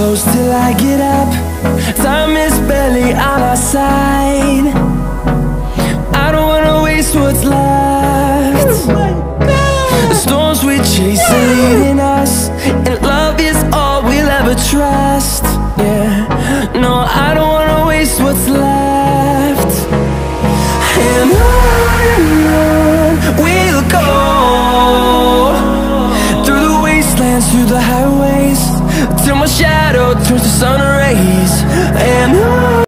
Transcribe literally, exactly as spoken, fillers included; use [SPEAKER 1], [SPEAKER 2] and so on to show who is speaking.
[SPEAKER 1] close till I get up. Time is barely on our side. I don't wanna waste what's left. The storms we chase are leading us, and love is all we'll ever trust. Yeah, no, I don't wanna waste what's left. And on and on we'll go, through the wastelands, through the highways, till my shadow turns to sun rays. And on